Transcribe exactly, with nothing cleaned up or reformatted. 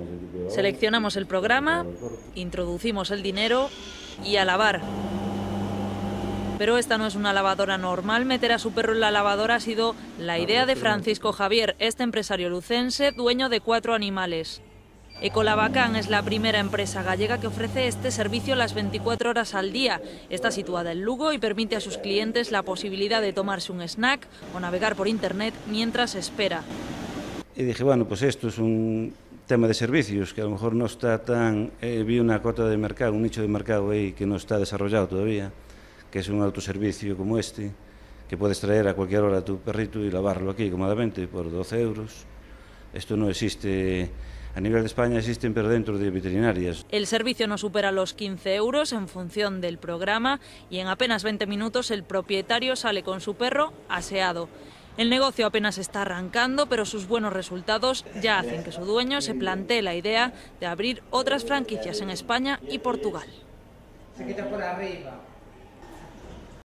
Seleccionamos el programa, introducimos el dinero y a lavar. Pero esta no es una lavadora normal. Meter a su perro en la lavadora ha sido la idea de Francisco Javier, este empresario lucense, dueño de cuatro animales. Ecolabacán es la primera empresa gallega que ofrece este servicio las veinticuatro horas al día. Está situada en Lugo y permite a sus clientes la posibilidad de tomarse un snack o navegar por internet mientras espera. Y dije, bueno, pues esto es un tema de servicios que a lo mejor no está tan... Eh, vi una cota de mercado, un nicho de mercado ahí que no está desarrollado todavía, que es un autoservicio como este, que puedes traer a cualquier hora a tu perrito y lavarlo aquí cómodamente por doce euros. Esto no existe... A nivel de España existen, pero dentro de veterinarias. El servicio no supera los quince euros en función del programa y en apenas veinte minutos el propietario sale con su perro aseado. El negocio apenas está arrancando, pero sus buenos resultados ya hacen que su dueño se plantee la idea de abrir otras franquicias en España y Portugal. Se quita por arriba.